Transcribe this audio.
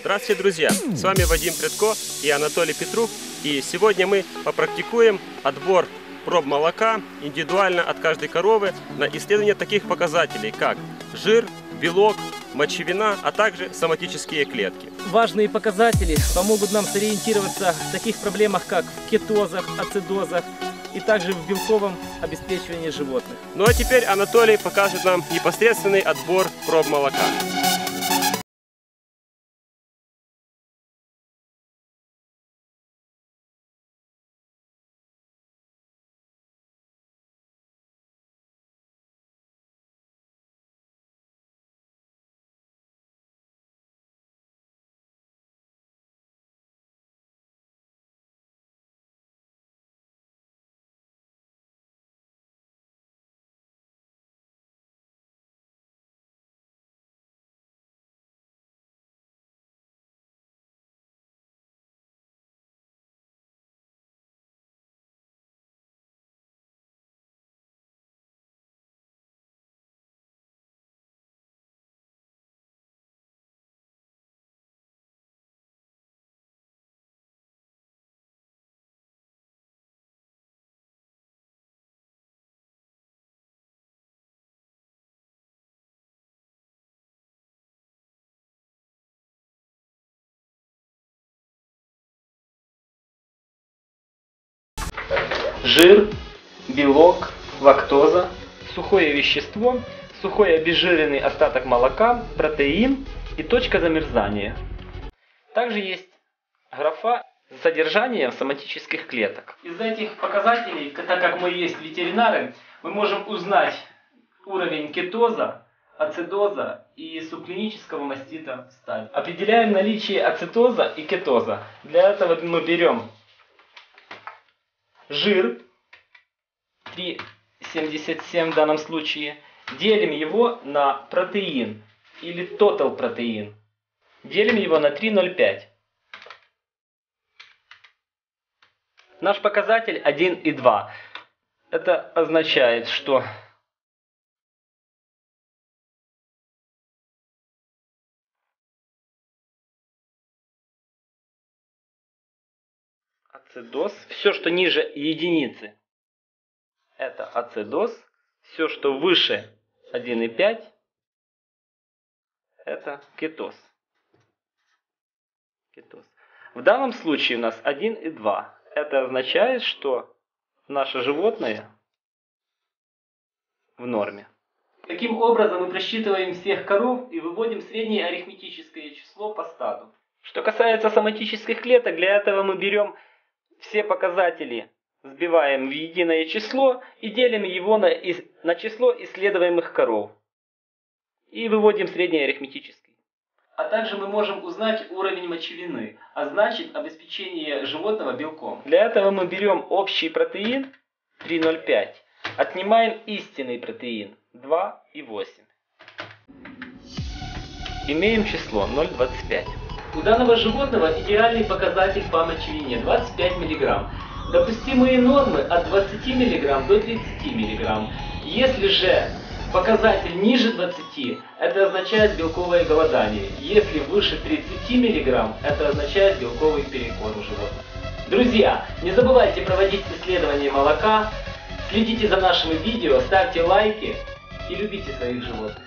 Здравствуйте, друзья! С вами Вадим Прядко и Анатолий Петрук. И сегодня мы попрактикуем отбор проб молока индивидуально от каждой коровы на исследование таких показателей, как жир, белок, мочевина, а также соматические клетки. Важные показатели помогут нам сориентироваться в таких проблемах, как в кетозах, ацидозах и также в белковом обеспечивании животных. Ну а теперь Анатолий покажет нам непосредственный отбор проб молока. Жир, белок, лактоза, сухое вещество, сухой обезжиренный остаток молока, протеин и точка замерзания. Также есть графа с содержанием соматических клеток. Из этих показателей, так как мы есть ветеринары, мы можем узнать уровень кетоза, ацидоза и субклинического мастита в стадии. Определяем наличие ацетоза и кетоза. Для этого мы берем жир, 3,77 в данном случае, делим его на протеин или total протеин. Делим его на 3,05. Наш показатель 1,2. Это означает, что ацидоз, все, что ниже единицы, это ацидоз, все, что выше 1,5, это кетоз. В данном случае у нас 1,2. Это означает, что наше животное в норме. Таким образом мы просчитываем всех коров и выводим среднее арифметическое число по стаду. Что касается соматических клеток, для этого мы берем все показатели, сбиваем в единое число и делим его на число исследуемых коров. И выводим среднее арифметическое. А также мы можем узнать уровень мочевины, а значит обеспечение животного белком. Для этого мы берем общий протеин 3,05, отнимаем истинный протеин 2,8. Имеем число 0,25. У данного животного идеальный показатель по мочевине 25 мг. Допустимые нормы от 20 мг до 30 мг. Если же показатель ниже 20, это означает белковое голодание. Если выше 30 мг, это означает белковый перекос у животных. Друзья, не забывайте проводить исследования молока, следите за нашими видео, ставьте лайки и любите своих животных.